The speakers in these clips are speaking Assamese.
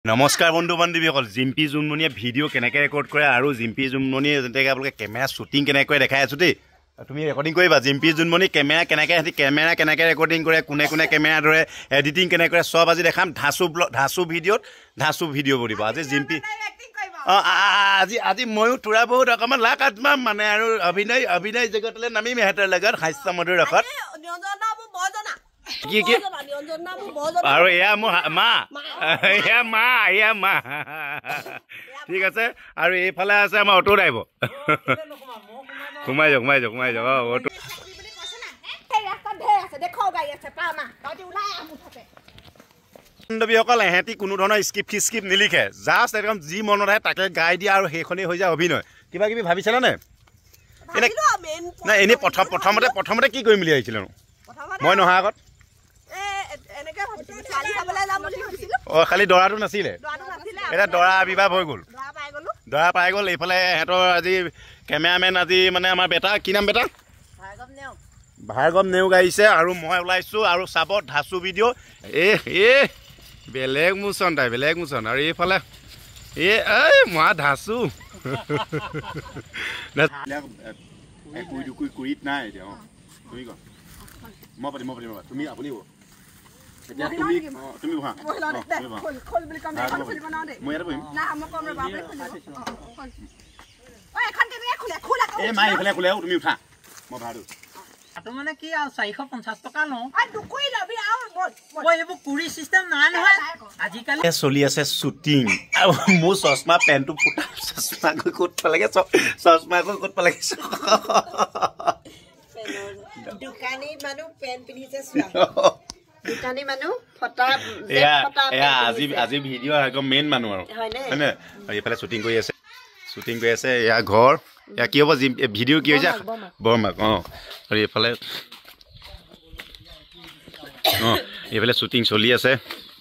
নমস্কাৰ বন্ধু বান্ধৱীসকল জিম্পি জুনমণিয়ে ভিডিঅ' কেনেকৈ ৰেকৰ্ড কৰে আৰু জিম্পি জুনমণিয়ে যেনেকৈ আপোনালোকে কেমেৰা শ্বুটিং কেনেকৈ দেখাই আছোঁ দেই তুমি ৰেকৰ্ডিং কৰিবা জিম্পি জুনমণি কেমেৰা কেনেকৈ ৰেকৰ্ডিং কৰে কোনে কেমেৰা ধৰে এডিটিং কেনেকৈ কৰে চব আজি দেখাম ধাচু ভিডিঅ' কৰিব আজি জিম্পি আজি ময়ো তোৰা বহুত অকণমান লাখ আত্মা মানে আৰু অভিনয় জগতলৈ নামিম ইহঁতৰ লগত হাস্য মধুৰ ৰসত কি আৰু এয়া মোৰ মা ঠিক আছে আৰু এইফালে আছে আমাৰ অটো ড্ৰাইভাৰ সোমাই যাওক অটো বান্ধৱীসকল এহেঁতি কোনো ধৰণৰ স্ক্ৰিপ্ট নিলিখে জাষ্ট একদম যি মনত আহে তাকে গাই দিয়ে আৰু সেইখনেই হৈ যায় অভিনয় কিবা কিবি ভাবিছিলানে এনেই প্ৰথমতে কি কৰিম বুলি ভাবিছিলানো মই নহা আগত খালি দৰাটো নাছিলে এতিয়া দৰা আৱিৰ্ভাৱ হৈ গ'ল দৰা পাই গ'ল এইফালে সিহঁতৰ আজি কেমেৰামেন আজি মানে আমাৰ বেটা কি নাম বেটা ভাৰ্গৱ নেওগ আহিছে আৰু মই ওলাইছোঁ আৰু চাব ধাচু ভিডিঅ' বেলেগ মোচন আৰু এইফালে মা ধাচু তুমি আপুনি উঠা মানে কি আৰু 450 টকা লওঁ এইবোৰ কুৰি চিষ্টেম নাই নহয় আজিকালি চলি আছে শ্বুটিং আৰু মোৰ চশমা পেণ্টটো ফুটা চশমা গৈ ক'ত পালেগে দোকানী মানুহ পেণ্ট পিন্ধিছে দোকানী মানুহ আজি ভিডিঅ' একদম মেইন মানুহ আৰু হয়নে এইফালে শ্বুটিং কৰি আছে এয়া ঘৰ এয়া কি হ'ব ভিডিঅ' কি হৈছে বৰমাক আৰু এইফালে শ্বুটিং চলি আছে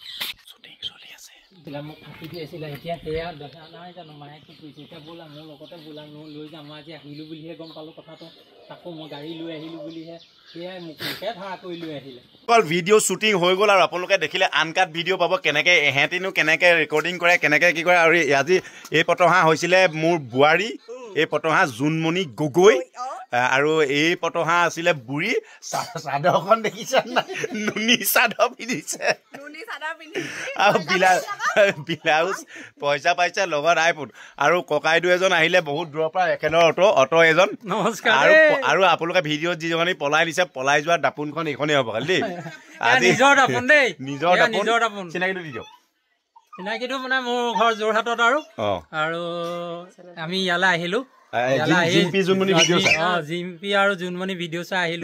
মোক ফাঁকি দি আছিলে এতিয়া সেয়া দেখা নাই জানো মায়ে কি কৰিছে এতিয়া বোলা মোৰ লগতে বোলা লৈ যাম মই আজি আহিলোঁ বুলিহে গম পালোঁ কথাটো তাকো মই গাড়ী লৈ আহিলোঁ বুলিহে সেয়াই মোকে ভাড়া কৰি লৈ আহিলে অকল ভিডিঅ' শ্বুটিং হৈ গ'ল আৰু আপোনালোকে দেখিলে আনকাট ভিডিঅ' পাব কেনেকৈ এহেঁতিনো কেনেকৈ ৰেকৰ্ডিং কৰে কেনেকৈ কি কৰে আৰু আজি এই পটহা হৈছিলে মোৰ বোৱাৰী এই পটহা জোনমণি গগৈ আৰু এই পটহা আছিলে বুঢ়ী চাদৰখন দেখিছে নাই নুনি চাদৰ পিন্ধিছে আৰু ব্লাউজ পইচা পাইছে লগত আইফোন আৰু ককাইদেউ এজন আহিলে বহুত দূৰৰ পৰা একেলগে অটো এজন নমস্কাৰ আৰু আপোনালোকে ভিডিঅ'ত যিজনী পলাই দিছে পলাই যোৱা দাপোনখন এইখনেই হ'ব খালি দেই নিজৰ দাপোন চিনাকিটো দি দিয়ক চিনাকিটো মানে মোৰ ঘৰ যোৰহাটত আৰু আমি ইয়ালৈ আহিলোঁ জিম্পি আৰু জুনমণি ভিডিঅ' চাই আহিলোঁ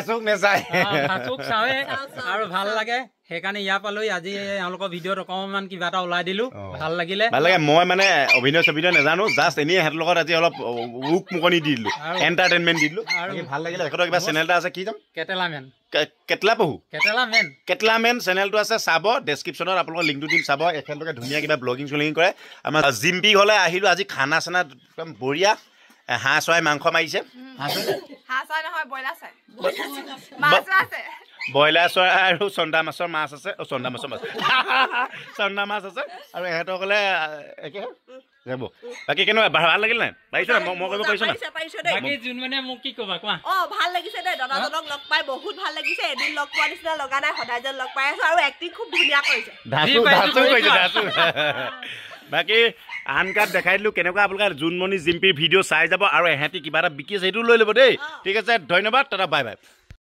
আৰু ভাল লাগে সেইকাৰণে ইয়াৰ পালৈ আজি এওঁলোকৰ ভিডিঅ'ত অকণমান কিবা এটা ওলাই দিলোঁ ভাল লাগে মই মানে অভিনয় নাজানো জাষ্ট এনেই সিহঁতৰ লগত আজি অলপ উক মুকনি দি দিলোঁ এণ্টাৰটেইনমেণ্ট দি দিলোঁ আৰু ভাল লাগিলে সিহঁতৰ কিবা চেনেল এটা আছে কি যাম কেটলামেন চেনেলটো আছে চাব ডেছক্ৰিপশ্যনত আপোনালোকৰ লিংকটো দিম চাব এখেতলোকে ধুনীয়া কিবা ব্লগিং কৰে আমাৰ জিম্পি ঘৰলৈ আহিলোঁ আজি খানা চানা একদম বঢ়িয়া হাঁহ চৰাই মাংস মাৰিছে ব্ৰইলাৰ চৰাই আৰু চন্দা মাছৰ মাছ আছে চন্দা মাছ আছে আৰু ইহঁতসকলে একে যাব বাকী কেনেকুৱা ভাল লাগিল নাই পাৰিছো মই কৰিব পাৰিছো জোনমণিয়ে মোক কি ক'বা কোৱা ভাল লাগিছে দেই দাদাজনক লগ পাই বহুত ভাল লাগিছে এদিন লগ পোৱা নিচিনা লগা নাই সদায় যেন লগ পাই আছো আৰু এক্টিং খুব ধুনীয়া কৰিছে বাকী আনকাট দেখাই দিলোঁ কেনেকুৱা আপোনালোকে জোনমণি জিম্পিৰ ভিডিঅ' চাই যাব আৰু এহেঁতি কিবা এটা বিকি আছে সেইটো লৈ ল'ব দেই ঠিক আছে ধন্যবাদ দাদা বাই বাই